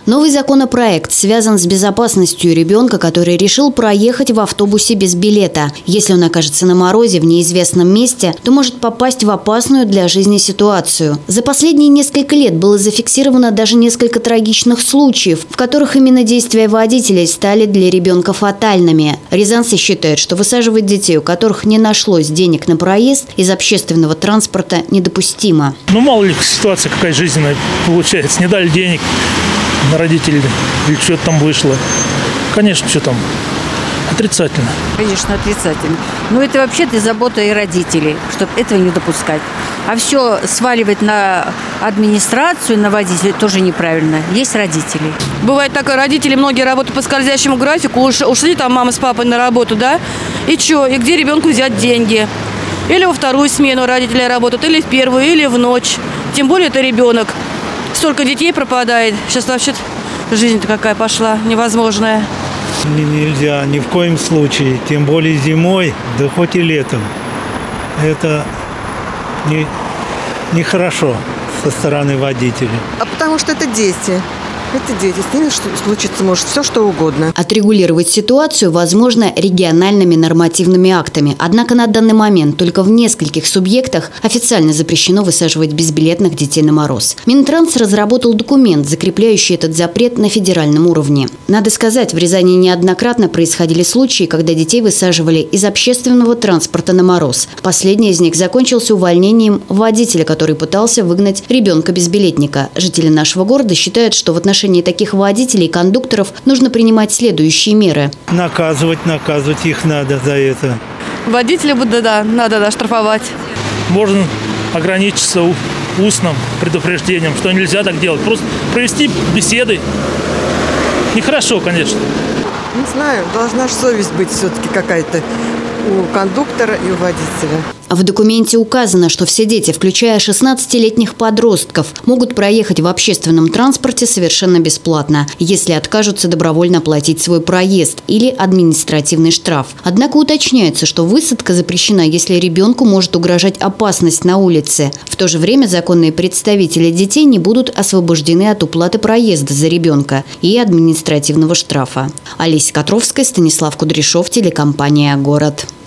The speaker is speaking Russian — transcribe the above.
Новый законопроект связан с безопасностью ребенка, который решил проехать в автобусе без билета. Если он окажется на морозе в неизвестном месте, то может попасть в опасную для жизни ситуацию. За последние несколько лет было зафиксировано даже несколько трагичных случаев, в которых именно действия водителей стали для ребенка фатальными. Рязанцы считают, что высаживать детей, у которых не нашлось денег на проезд, из общественного транспорта недопустимо. Мало ли ситуация какая жизненная получается. Не дали денег на родителей или что-то там вышло. Конечно, что там отрицательно. Конечно, отрицательно. Но это вообще-то забота и родителей, чтобы этого не допускать. А все сваливать на администрацию, на водителей тоже неправильно. Есть родители. Бывает так, родители многие работают по скользящему графику, ушли там мама с папой на работу, да? И что? И где ребенку взять деньги? Или во вторую смену родители работают, или в первую, или в ночь. Тем более это ребенок. Столько детей пропадает. Сейчас вообще жизнь-то какая пошла, невозможная. Нельзя ни в коем случае, тем более зимой, да хоть и летом. Это нехорошо со стороны водителя. А потому что это дети. Это дети. С ними случится может все, что угодно. Отрегулировать ситуацию возможно региональными нормативными актами. Однако на данный момент только в нескольких субъектах официально запрещено высаживать безбилетных детей на мороз. Минтранс разработал документ, закрепляющий этот запрет на федеральном уровне. Надо сказать, в Рязани неоднократно происходили случаи, когда детей высаживали из общественного транспорта на мороз. Последний из них закончился увольнением водителя, который пытался выгнать ребенка-безбилетника. Жители нашего города считают, что в отношении таких водителей и кондукторов нужно принимать следующие меры. Наказывать их надо за это. Водителя надо штрафовать. Можно ограничиться устным предупреждением, что нельзя так делать. Просто провести беседы. Нехорошо, конечно. Не знаю, должна же совесть быть все-таки какая-то у кондуктора и у водителя. В документе указано, что все дети, включая 16-летних подростков, могут проехать в общественном транспорте совершенно бесплатно, если откажутся добровольно платить свой проезд или административный штраф. Однако уточняется, что высадка запрещена, если ребенку может угрожать опасность на улице. В то же время законные представители детей не будут освобождены от уплаты проезда за ребенка и административного штрафа. Олеся Котровская, Станислав Кудряшов, телекомпания «Город».